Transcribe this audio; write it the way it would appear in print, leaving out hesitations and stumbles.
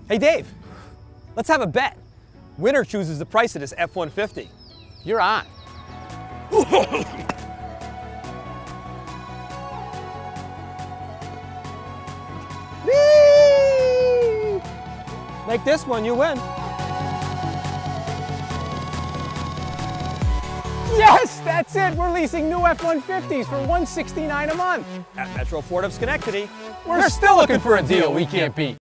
Hey Dave, let's have a bet. Winner chooses the price of this F-150. You're on. Whee! Like this one, you win. Yes, that's it. We're leasing new F-150s for $169 a month. At Metro Ford of Schenectady, We're still looking for a deal we can't beat.